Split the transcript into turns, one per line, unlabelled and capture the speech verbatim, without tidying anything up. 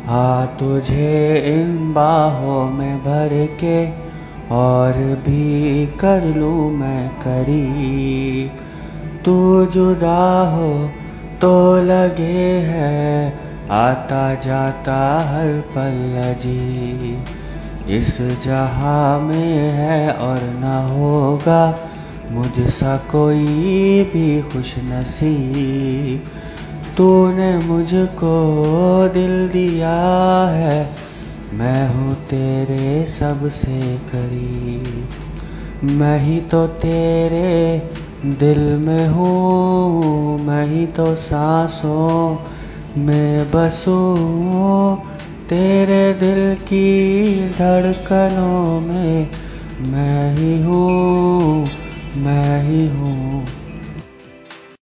आ तुझे इन बाहों में भर के और भी कर लूँ मैं करीब। तू जुदा हो तो लगे है आता जाता हर पल अजीब। इस जहां में है और न होगा मुझसा कोई भी खुश नसीब। तूने मुझको दिल दिया है, मैं हूँ तेरे सबसे करीब। मैं ही तो तेरे दिल में हूँ, मैं ही तो सांसों में बसूँ। तेरे दिल की धड़कनों में मैं ही हूँ, मैं ही हूँ।